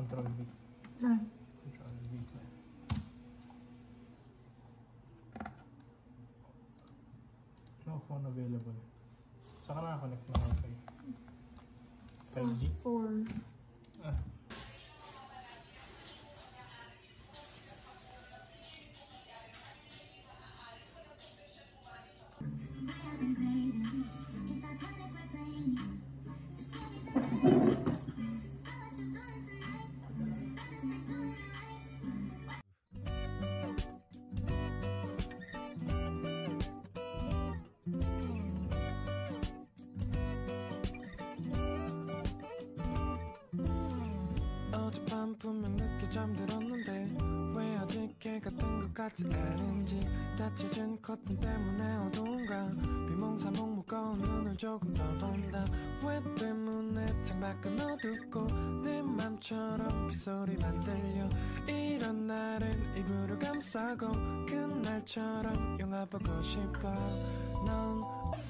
control V. Control V. No phone available. Saan ka nakakonect na Wi-Fi? 5G? 4. 어젯밤 분명 늦게 잠들었는데 왜 아직 깨 같은 것 같지 않은지 닫혀진 커튼 때문에 어두운가 비몽사몽 무거운 눈을 조금 더 본다 왜 때문에 창밖은 어둡고 내 맘처럼 빗소리만 들려 이런 날은 이불을 감싸고 그날처럼 영화 보고 싶어 넌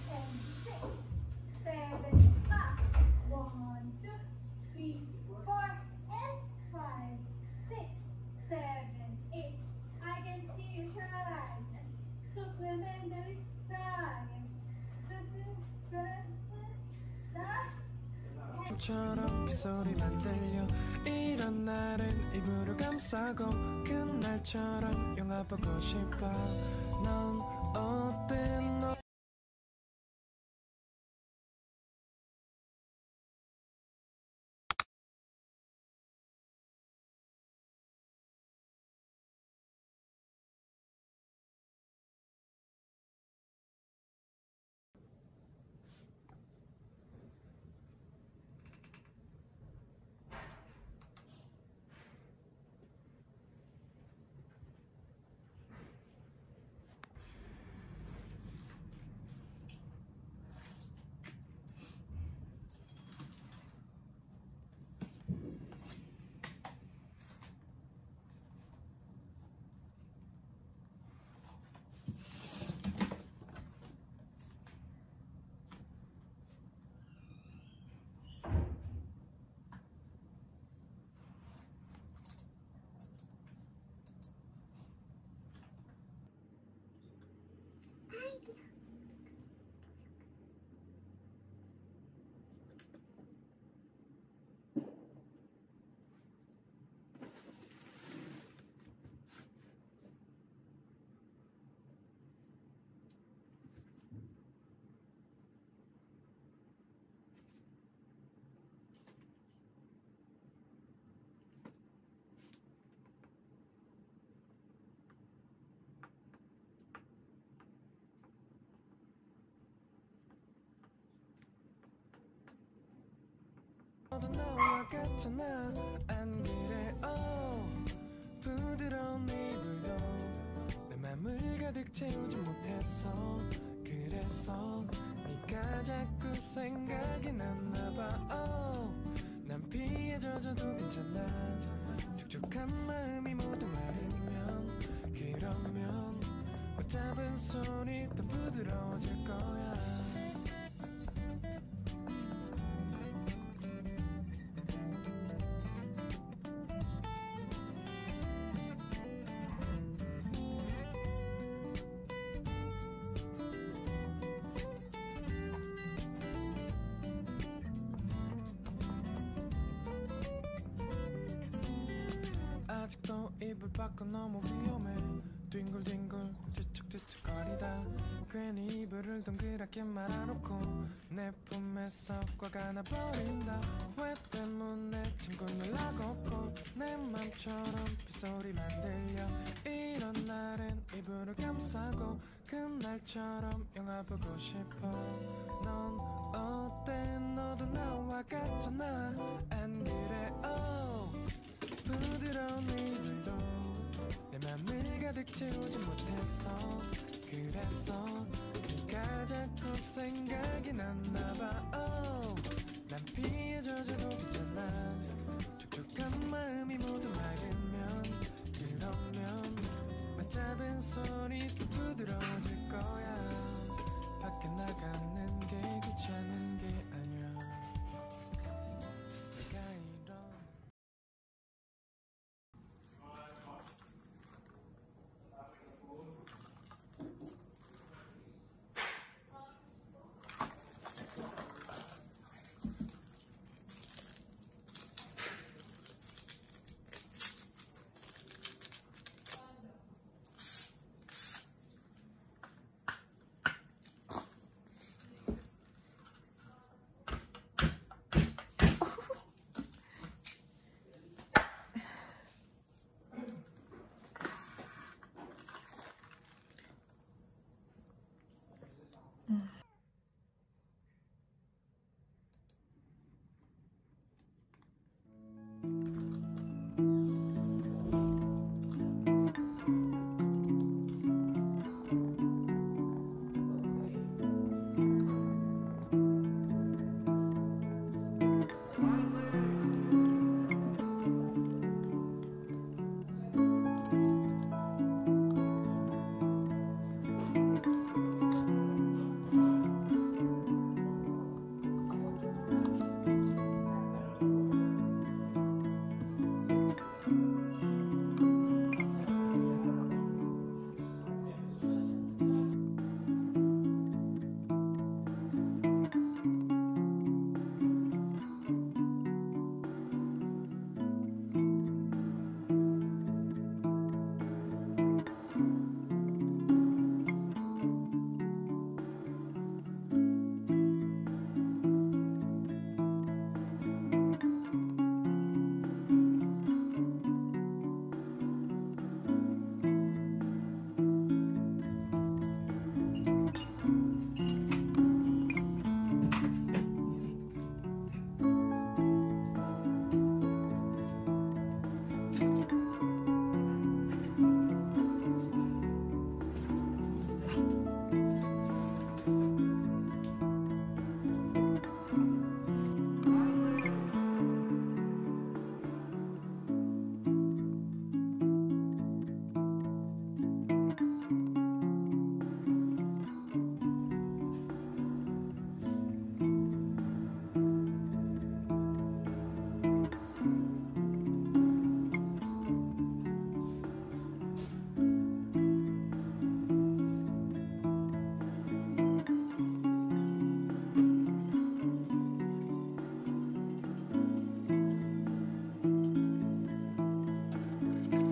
처럼 빗소리만 들려 이런 날은 이불을 감싸고 그날처럼 영화 보고 싶어 넌 어때 너 너도 나와 같잖아 안 그래 부드러운 이불도 내 맘을 가득 채우지 못했어 그래서 네가 자꾸 생각이 났나봐 난 피해 젖어도 괜찮아 촉촉한 마음이 모두 마르면 그러면 붙잡은 손이 더 부드러워질 거야 아직도 이불 밖은 너무 위험해 뒹굴뒹굴 뒤척뒤척거리다 괜히 이불을 동그랗게 말아놓고 내 품에서 꽉 안아버린다 왜 때문에 친구는 락없고 내 맘처럼 빗소리만 들려 이런 날엔 이불을 감싸고 그날처럼 영화 보고 싶어 넌 어때 너도 나와 같잖아 안 그래 부드러운 이불도 내 맘을 가득 채우지 못했어 그래서 네가 자꾸 생각이 났나봐 난 피해 젖어도 괜찮아 촉촉한 마음이 모두 맑으면 그러면 맞잡은 손이 또 부드러워질 거야 밖에 나가는 게 귀찮은 게 아니야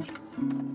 땡큐.